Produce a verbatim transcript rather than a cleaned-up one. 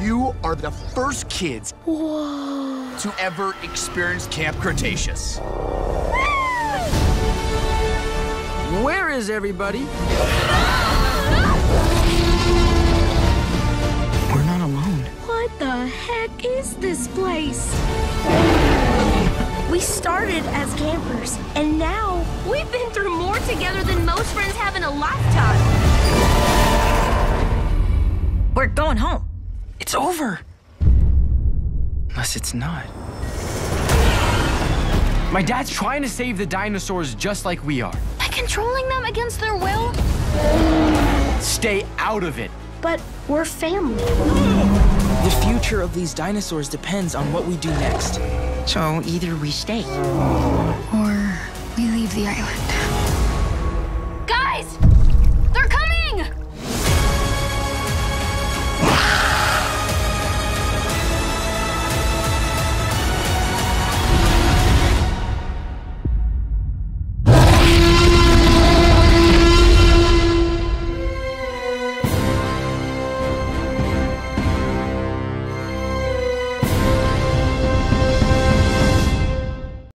You are the first kids Whoa. to ever experience Camp Cretaceous. Where is everybody? We're not alone. What the heck is this place? We started as campers, and now we've been through more together than most friends have in a lifetime. We're going home. It's over. Unless it's not. My dad's trying to save the dinosaurs just like we are. By controlling them against their will? Stay out of it. But we're family. The future of these dinosaurs depends on what we do next. So either we stay or we leave the island.